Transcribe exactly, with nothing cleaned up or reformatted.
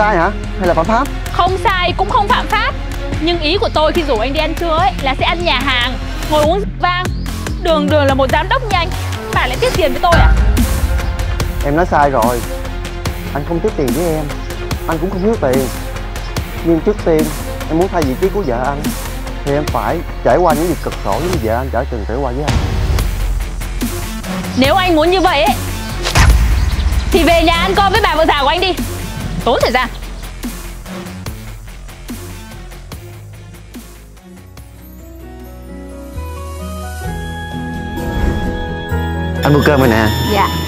sai hả? Hay là phạm pháp? Không sai cũng không phạm pháp. Nhưng ý của tôi khi rủ anh đi ăn trưa ấy là sẽ ăn nhà hàng, ngồi uống rượu vang. Đường đường là một giám đốc như anh, bà lại tiếc tiền với tôi à? Em nói sai rồi. Anh không tiếc tiền với em, anh cũng không thiếu tiền. Nhưng trước tiên em muốn thay vị trí của vợ anh thì em phải trải qua những gì cực khổ như vợ anh đã từng trải qua với anh. Nếu anh muốn như vậy ấy thì về nhà ăn cơm với bà vợ già của anh đi, tốn thời gian. Anh mua cơm rồi nè. Dạ.